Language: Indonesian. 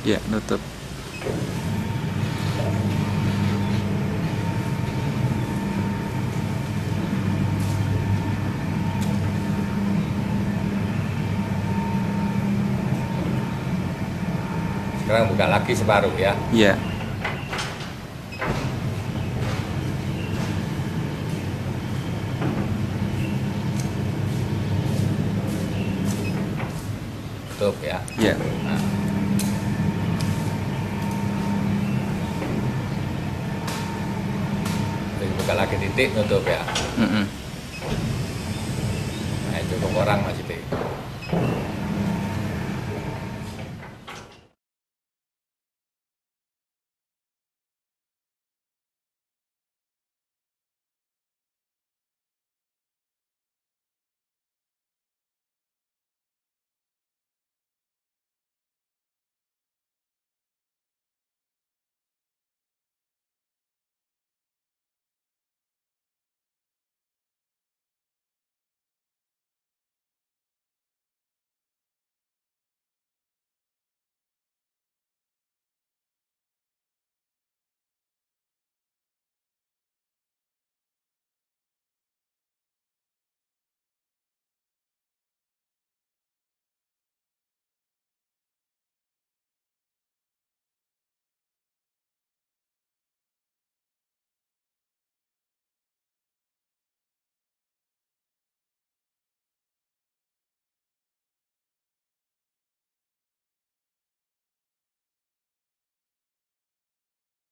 Ya, nutup. Sekarang buka lagi separuh ya. Ya. Tutup ya. Ya. Nah. Terus buka lagi titik, nutup ya. Mm-mm. Nah, cukup orang Mas Siti.